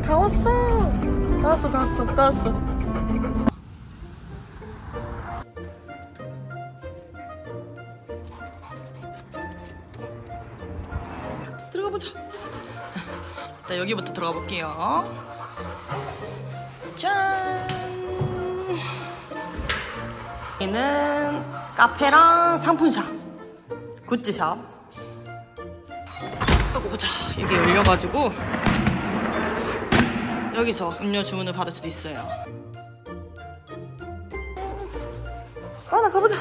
다 왔어. 다 왔어, 다 왔어, 다 왔어. 들어가 보자. 일단 여기부터 들어가 볼게요. 짠. 여기는 카페랑 상품샵, 굿즈샵. 여기 보자. 여기 열려가지고 여기서 음료 주문을 받을 수도 있어요. 나 가보자.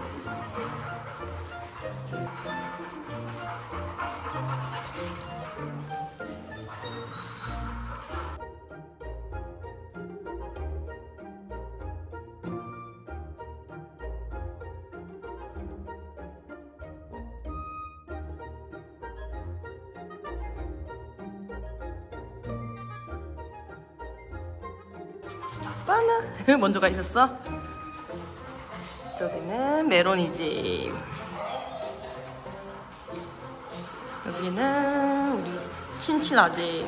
바나 먼저 가 있었어? 여기는 메로니 집. 여기는 우리 친친아 집.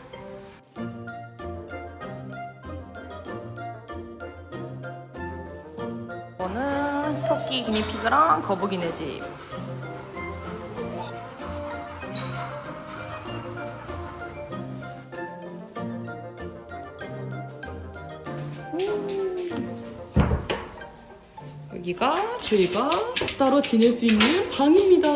이거는 토끼 기니피그랑 거북이네 집. 여기가 저희가 따로 지낼 수 있는 방입니다.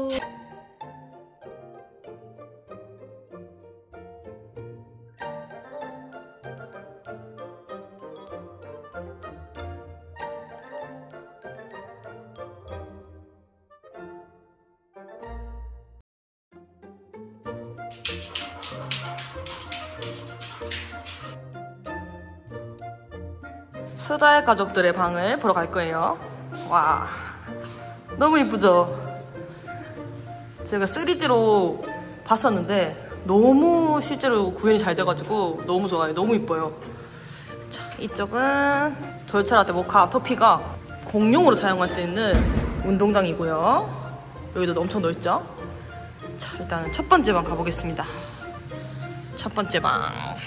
수다의 가족들의 방을 보러 갈 거예요. 와, 너무 이쁘죠? 제가 3D로 봤었는데 너무 실제로 구현이 잘 돼가지고 너무 좋아요. 너무 이뻐요. 자, 이쪽은 돌체라떼 모카 토피가 공용으로 사용할 수 있는 운동장이고요. 여기도 엄청 넓죠? 자, 일단 첫 번째 방 가보겠습니다. 첫 번째 방.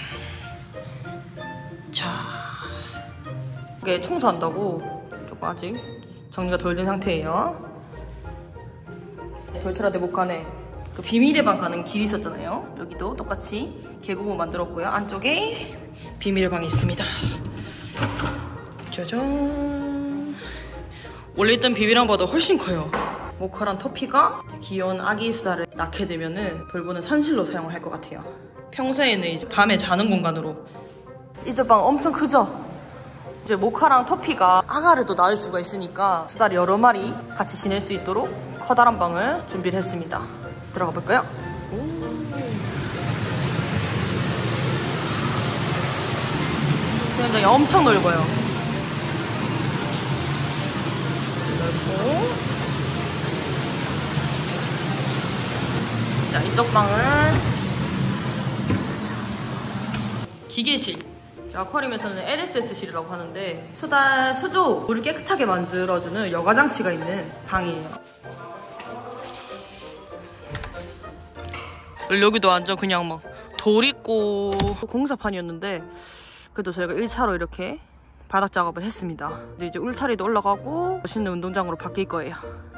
자, 이게 청소한다고 조금 아직 정리가 덜 된 상태예요. 돌체라떼 모카네 그 비밀의 방 가는 길이 있었잖아요. 여기도 똑같이 계곡을 만들었고요. 안쪽에 비밀의 방이 있습니다. 짜잔. 원래 있던 비밀의 방보다 훨씬 커요. 모카랑 토피가 귀여운 아기 수다를 낳게 되면은 돌보는 산실로 사용을 할 것 같아요. 평소에는 이제 밤에 자는 공간으로. 이제 방 엄청 크죠? 이제 모카랑 토피가 아가를 또 낳을 수가 있으니까 수달이 여러 마리 같이 지낼 수 있도록 커다란 방을 준비를 했습니다. 들어가 볼까요? 수영장이 엄청 넓어요. 넓고. 자, 이쪽 방은 기계실. 아쿠아리움에서는 LSS실이라고 하는데 수달 수조 물을 깨끗하게 만들어주는 여과장치가 있는 방이에요. 여기도 완전 그냥 막 돌 있고 공사판이었는데 그래도 저희가 1차로 이렇게 바닥 작업을 했습니다. 이제 울타리도 올라가고 멋있는 운동장으로 바뀔 거예요.